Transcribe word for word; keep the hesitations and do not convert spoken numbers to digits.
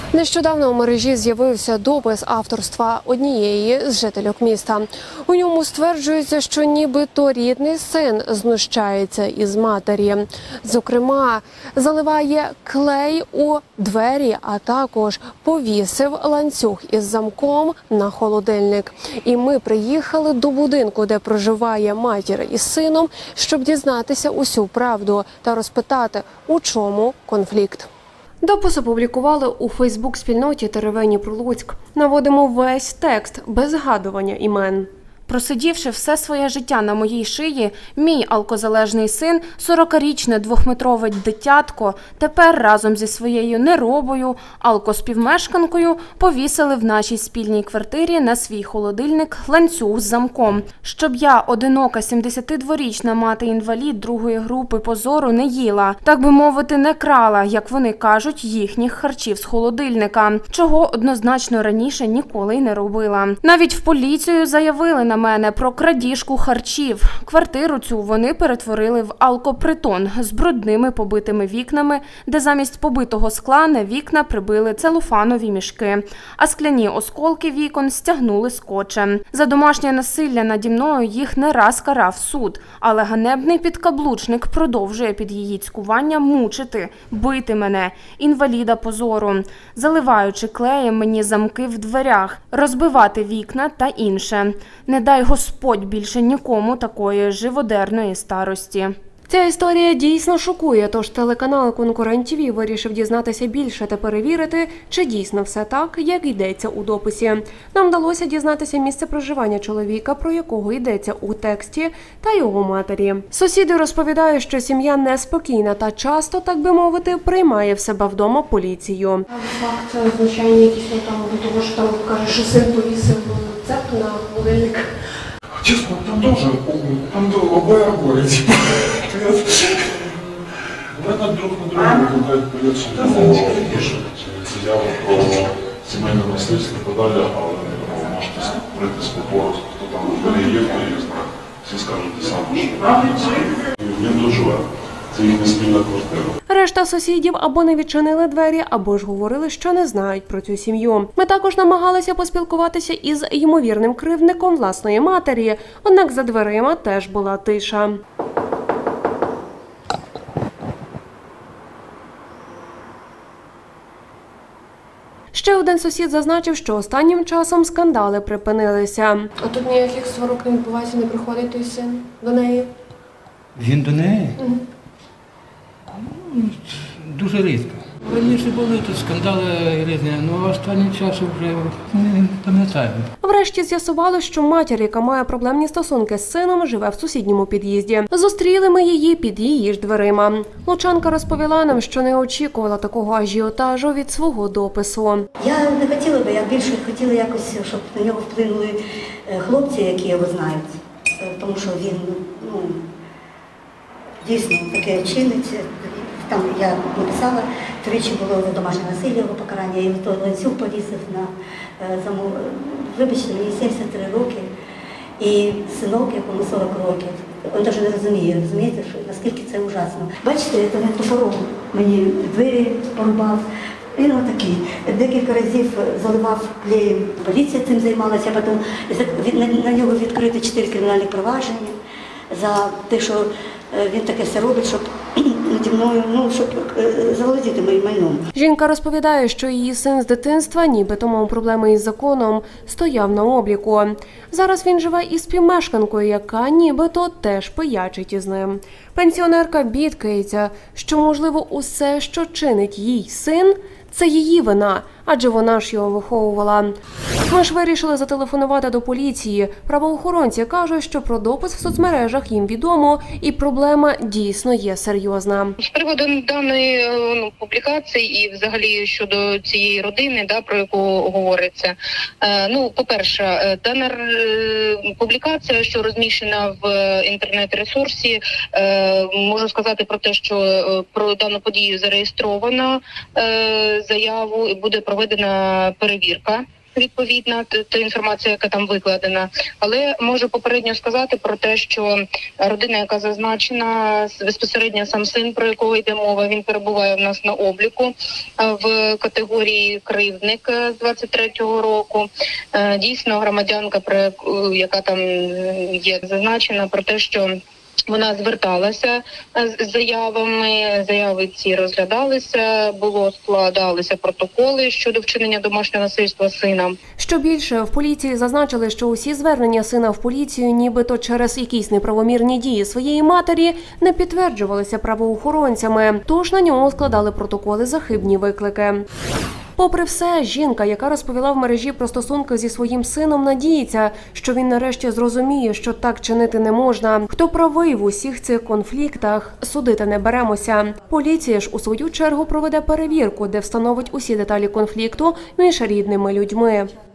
Нещодавно у мережі з'явився допис авторства однієї з жительок міста. У ньому стверджується, що нібито рідний син знущається із матері. Зокрема, заливає клей у двері, а також повісив ланцюг із замком на холодильник. І ми приїхали до будинку, де проживає матір із сином, щоб дізнатися усю правду та розпитати, у чому конфлікт. Допис опублікували у Фейсбук-спільноті «Теревені про Луцьк». Наводимо весь текст, без згадування імен. Просидівши все своє життя на моїй шиї, мій алкозалежний син, сорокарічне двохметрове дитятко, тепер разом зі своєю неробою, алкоспівмешканкою, повісили в нашій спільній квартирі на свій холодильник ланцюг з замком. Щоб я, одинока сімдесятидворічна мати-інвалід другої групи позору, не їла, так би мовити, не крала, як вони кажуть, їхніх харчів з холодильника, чого однозначно раніше ніколи й не робила. Навіть в поліцію заявили на мене про крадіжку харчів. Квартиру цю вони перетворили в алкопритон з брудними побитими вікнами, де замість побитого скла на вікна прибили целофанові мішки, а скляні осколки вікон стягнули скотчем. За домашнє насилля наді мною їх не раз карав суд, але ганебний підкаблучник продовжує під її цькування мучити, бити мене, інваліда позору, заливаючи клеєм мені замки в дверях, розбивати вікна та інше. Не дай Господь більше нікому такої живодерної старості. Ця історія дійсно шокує, тож телеканал «Конкурент ТВ» вирішив дізнатися більше та перевірити, чи дійсно все так, як йдеться у дописі. Нам вдалося дізнатися місце проживання чоловіка, про якого йдеться у тексті, та його матері. Сусіди розповідають, що сім'я неспокійна та часто, так би мовити, приймає в себе вдома поліцію. Факт звичайно якісь там до того, що там каже, що син повісив рецепт на холодильник. Честно, там тоже, там обои обои, типа. Давай друг на друга виглядають поліцію. Пишуть заяву про сімейне насильство і так далі, але можете прийти з попору, хто там в є, хто є, знає. Всі скажуть те саме, що він тут живе. Це їхня спільна квартира. Решта сусідів або не відчинили двері, або ж говорили, що не знають про цю сім'ю. Ми також намагалися поспілкуватися із ймовірним кривдником власної матері, однак за дверима теж була тиша. Ще один сусід зазначив, що останнім часом скандали припинилися. А тут ніяких сварок не відбувається, не приходить той син до неї? Він до неї? Угу. Дуже рідко. Раніше були тут скандали різні, але останнім часом вже не пам'ятаю. Врешті з'ясували, що матір, яка має проблемні стосунки з сином, живе в сусідньому під'їзді. Зустріли ми її під її ж дверима. Лучанка розповіла нам, що не очікувала такого ажіотажу від свого допису. Я не хотіла би, я більше хотіла якось, щоб на нього вплинули хлопці, які його знають. Тому що він, ну, дійсно таке чинить. Там я написала, тричі було домашнє насилля, його покарання, і той ланцюг повісив на замок. Вибачте, мені сімдесят три роки, і синок, якому сорок років, він навіть не розуміє, розумієте, що наскільки це ужасно. Бачите, це він топором мені двері порубав. Він отакий. Декілька разів заливав клеєм. Поліція цим займалася, а потім на нього відкрити чотири кримінальні провадження за те, що він таке все робить, щоб наді мною, ну, щоб заволодіти моїм майном. Жінка розповідає, що її син з дитинства, нібито мав проблеми із законом, стояв на обліку. Зараз він живе із співмешканкою, яка нібито теж пиячить із ним. Пенсіонерка бідкається, що, можливо, усе, що чинить їй син, це її вина, адже вона ж його виховувала. Ми ж вирішили зателефонувати до поліції. Правоохоронці кажуть, що про допис в соцмережах їм відомо, і проблема дійсно є серйозна. З приводу даної ну, публікації і взагалі щодо цієї родини, да, про яку говориться. Е, ну, по-перше, дана е, публікація, що розміщена в інтернет-ресурсі, е, можу сказати про те, що е, про дану подію зареєстровано е, заяву і буде проведена перевірка відповідна та, та інформація, яка там викладена. Але можу попередньо сказати про те, що родина, яка зазначена, безпосередньо сам син, про якого йде мова, він перебуває в нас на обліку в категорії кривдник з двадцять третього року. Дійсно, громадянка, яка там є зазначена, про те, що вона зверталася з заявами, заяви ці розглядалися, було складалися протоколи щодо вчинення домашнього насильства сина. Що більше, в поліції зазначили, що усі звернення сина в поліцію, нібито через якісь неправомірні дії своєї матері, не підтверджувалися правоохоронцями, тож на ньому складали протоколи за хибні виклики. Попри все, жінка, яка розповіла в мережі про стосунки зі своїм сином, надіється, що він нарешті зрозуміє, що так чинити не можна. Хто правий в усіх цих конфліктах, судити не беремося. Поліція ж у свою чергу проведе перевірку, де встановить усі деталі конфлікту між рідними людьми.